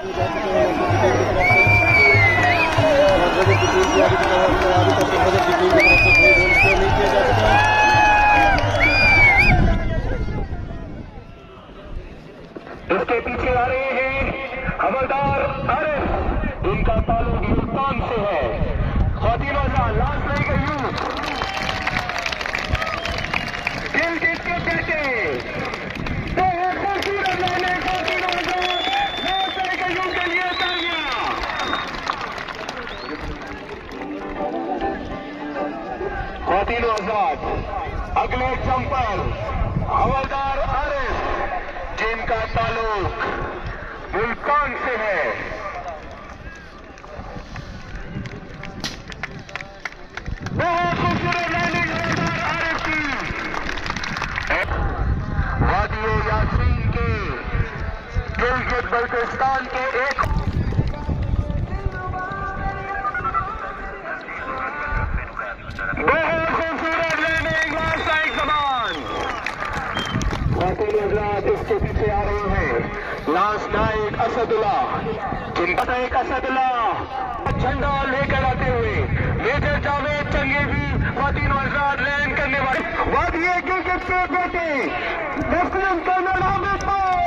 जा चुके हैं बजट की टीम तैयारी कर बजट की टीम की तरफ से कोई गोल स्कोर नहीं किया जा चुका है। इसके पीछे आ रहे हैं हवलदार आरिफ, इनका ताल्लुक मुल्तान से है। खातिनों का लास्ट नहीं गई दिल किसके कहते के लिए खातिनों आजाद। अगले जंपर हवलदार आरिफ, जिनका ताल्लुक मुल्तान से है। बहुत खूबसूरत लैंडिंग हवलदार आरिफ की। वादियो यासीन के गिलगित बल्तिस्तान के एक बहुत खूबसूरत लैंडिंग लास्ट साइड कमान। इसके पीछे आ रहे हैं लास्ट नाइट असदुल्ला, जिनका एक असदुल्ला झंडा लेकर आते हुए मेजर जावेद चंगे भी खातिनों आजाद लैंड करने वाले वादिये गिलगित के बेटे मुस्लिम कन्नड़ हामिद